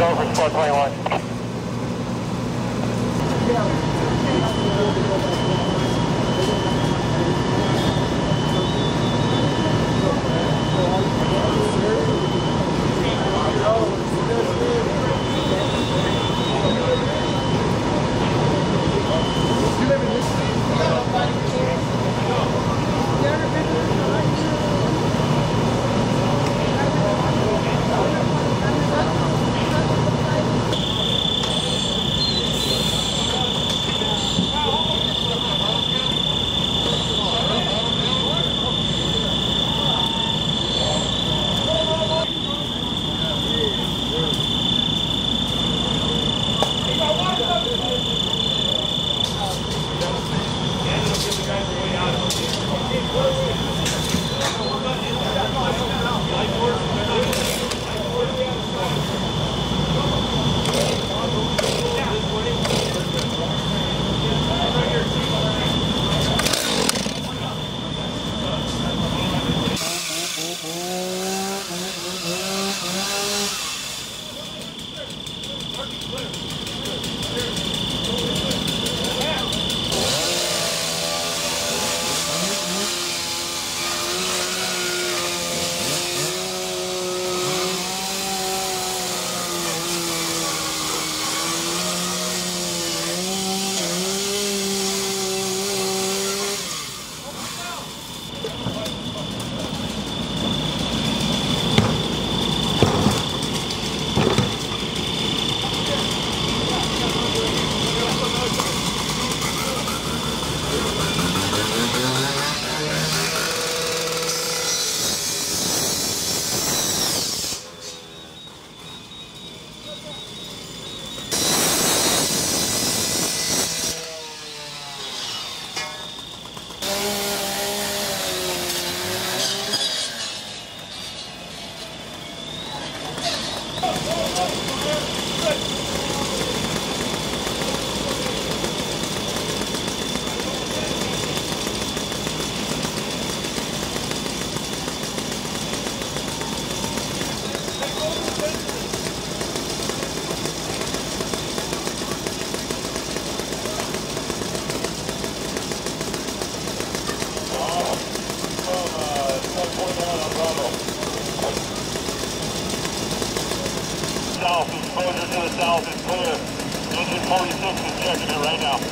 go for squad 21. South, exposure to the south is clear. Engine 46 is checking it right now.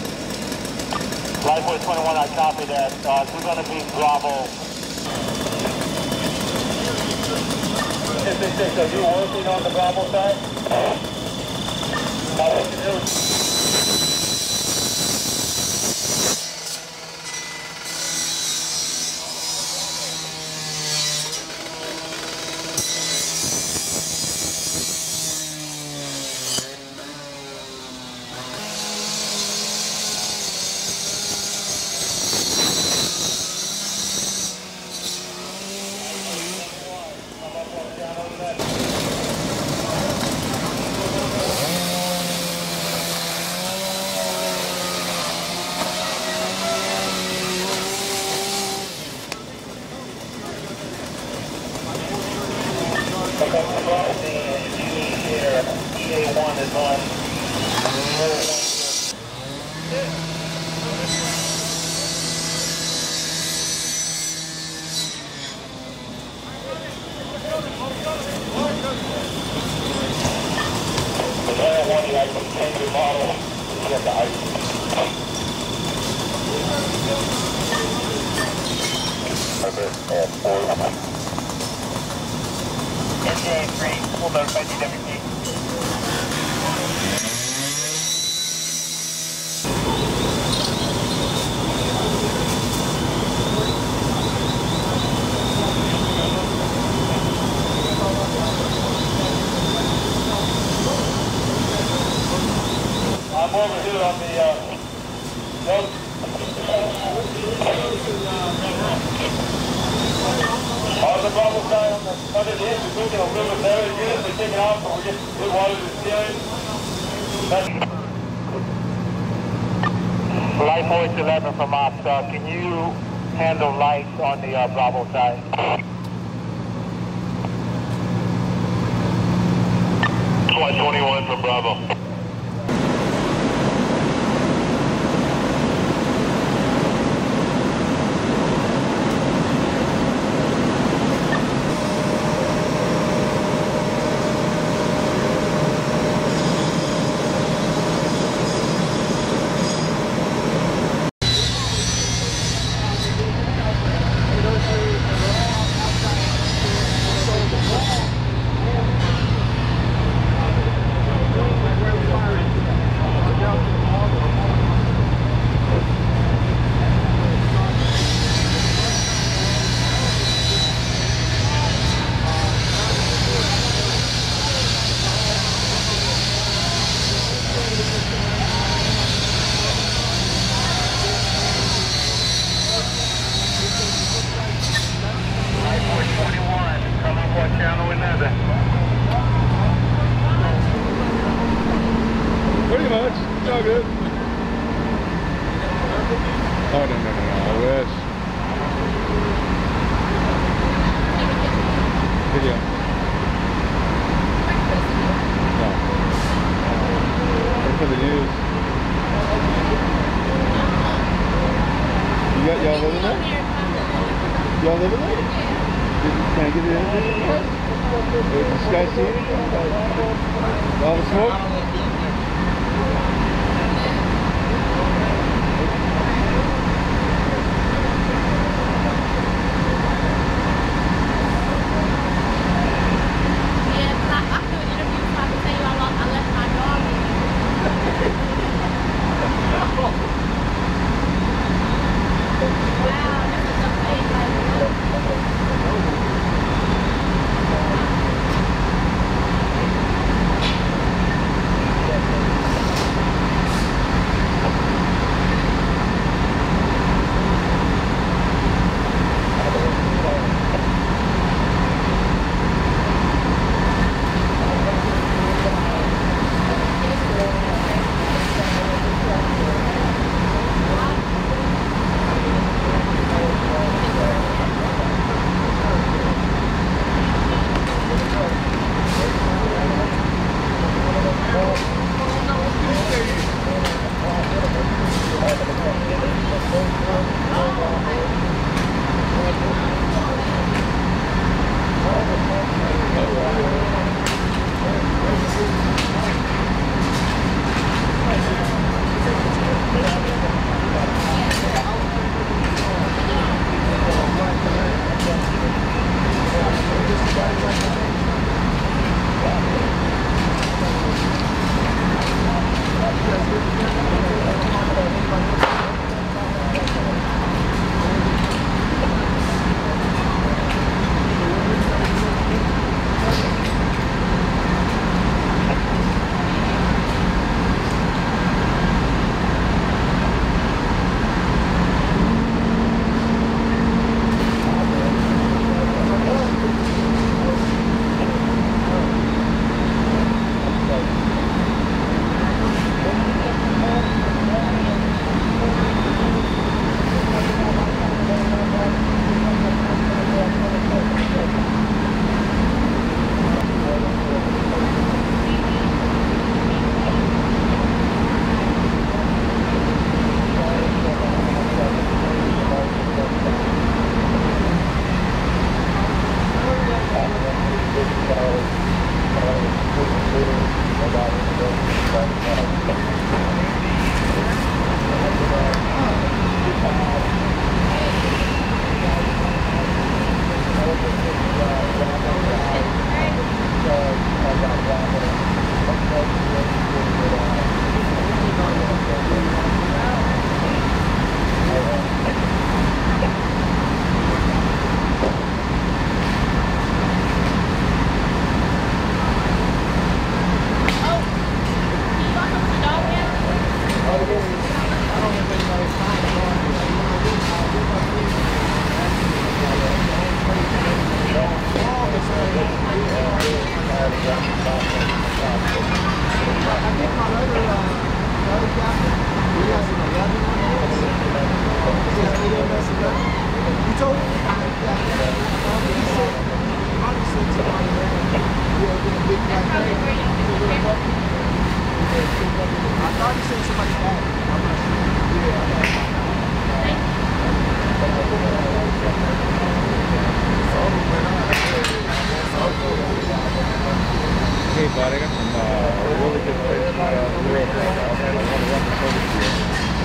Lifeway 21, I copy that. We're going to be Bravo. 66, are you working on the Bravo side? What you do? EA1 is on. The other one, you have to change your model. You have the ice. NJ3, pulled out by DWP. I'm over here on the on the Bravo side, on the under the edge, we're moving a little bit better. Units are taking off, but we're getting good water to the ceiling. Light voice 11 from Ops. Can you handle lights on the Bravo side? from Bravo. Pretty much. It's all good. Oh, no. I wish. Video. No. Wait for the news. Y'all live in there? Y'all live in there? Can I get it in? Did this guy see anything? All the smoke? That's probably where you can I thought you said somebody died. I'm not sure. Hey, bud, I got some really good fish from Europe right now. I want to run this over to you.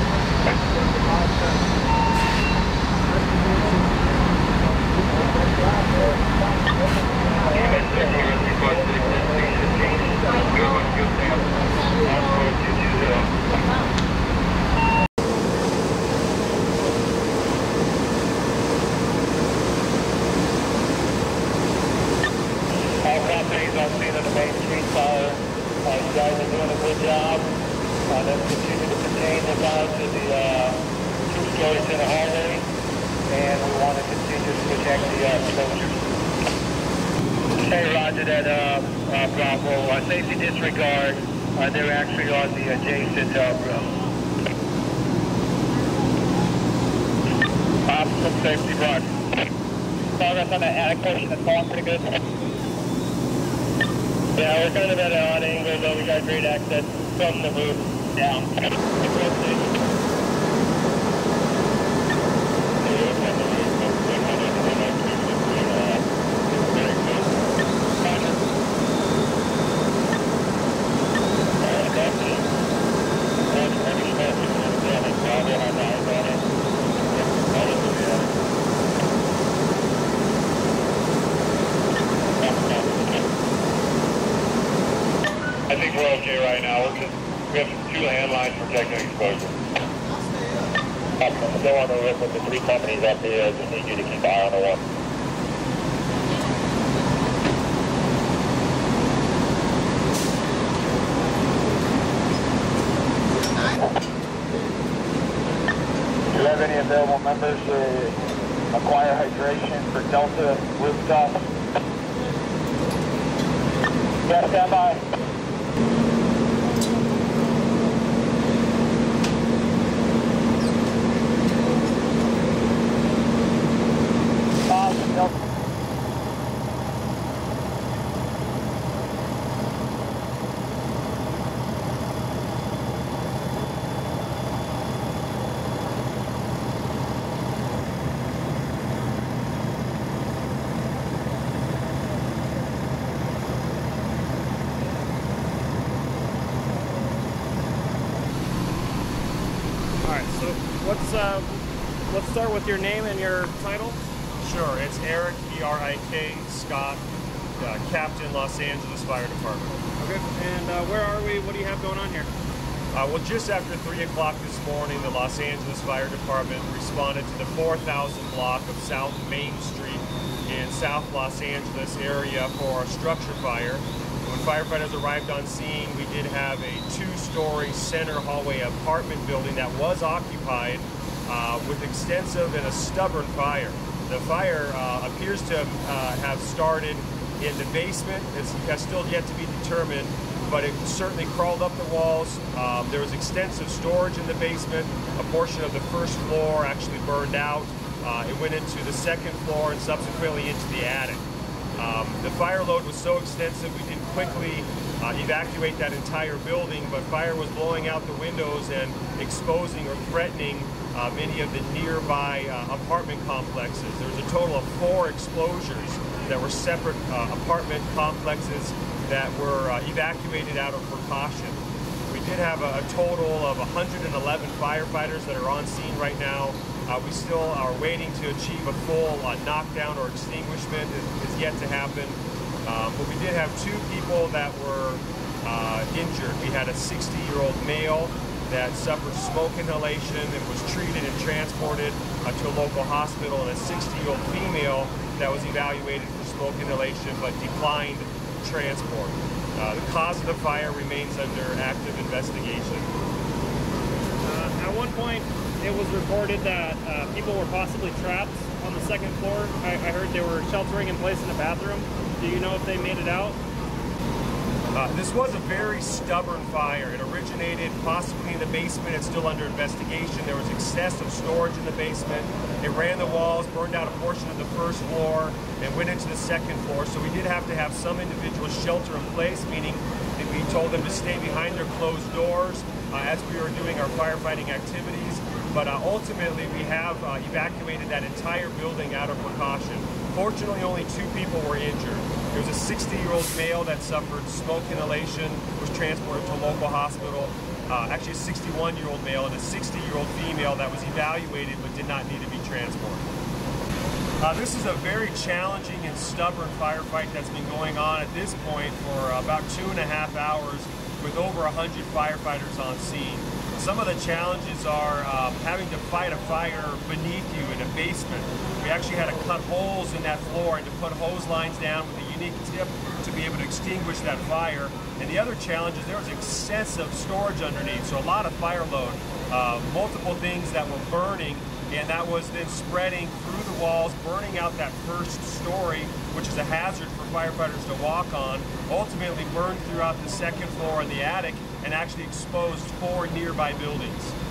On scene of the Main Street fire. You guys are doing a good job. Let's continue to contain the fire to the two-story center hallway, and we want to continue to protect the exposures. Hey, roger that, Bravo. Safety disregard. They're actually on the adjacent room. Optimum safety, roger. Progress on the attic portion that's going pretty good. Yeah, we're kind of at an odd angle, though we got great access from the roof down. I think we're okay right now. We have 2 landlines protecting exposure. Go on the roof with the 3 companies up there. Just need you to keep an eye on the one. Do you have any available members to acquire hydration for Delta rooftop? Yeah, stand by. Let's start with your name and your title. Sure, it's Eric, E-R-I-K, Scott, Captain, Los Angeles Fire Department. Okay, and where are we? What do you have going on here? Well, just after 3 o'clock this morning, the Los Angeles Fire Department responded to the 4,000 block of South Main Street in South Los Angeles area for a structure fire. When firefighters arrived on scene, we did have a 2-story center hallway apartment building that was occupied with extensive and a stubborn fire. The fire appears to have started in the basement. It has still yet to be determined, but it certainly crawled up the walls. There was extensive storage in the basement. A portion of the first floor actually burned out. It went into the second floor and subsequently into the attic. The fire load was so extensive we did quickly evacuate that entire building, but fire was blowing out the windows and exposing or threatening many of the nearby apartment complexes. There was a total of 4 exposures that were separate apartment complexes that were evacuated out of precaution. We did have a total of 111 firefighters that are on scene right now. We still are waiting to achieve a full knockdown or extinguishment. Is yet to happen. But we did have 2 people that were injured. We had a 60-year-old male that suffered smoke inhalation and was treated and transported to a local hospital, and a 60-year-old female that was evaluated for smoke inhalation but declined transport. The cause of the fire remains under active investigation. At one point, it was reported that people were possibly trapped on the 2nd floor. I heard they were sheltering in place in the bathroom. Do you know if they made it out? This was a very stubborn fire. It originated possibly in the basement. It's still under investigation. There was excessive storage in the basement. It ran the walls, burned out a portion of the first floor, and went into the second floor. So we did have to have some individuals shelter in place, meaning that we told them to stay behind their closed doors as we were doing our firefighting activities. But ultimately, we have evacuated that entire building out of precaution. Fortunately, only 2 people were injured. There was a 60-year-old male that suffered smoke inhalation, was transported to a local hospital. Actually, a 61-year-old male and a 60-year-old female that was evaluated but did not need to be transported. This is a very challenging and stubborn firefight that's been going on at this point for about 2.5 hours with over 100 firefighters on scene. Some of the challenges are having to fight a fire beneath you in a basement. We actually had to cut holes in that floor and to put hose lines down with a unique tip to be able to extinguish that fire. And the other challenge is there was excessive storage underneath, so a lot of fire load, multiple things that were burning, and that was then spreading through the walls, burning out that first story, which is a hazard for firefighters to walk on, ultimately burned throughout the second floor and the attic, and actually exposed 4 nearby buildings.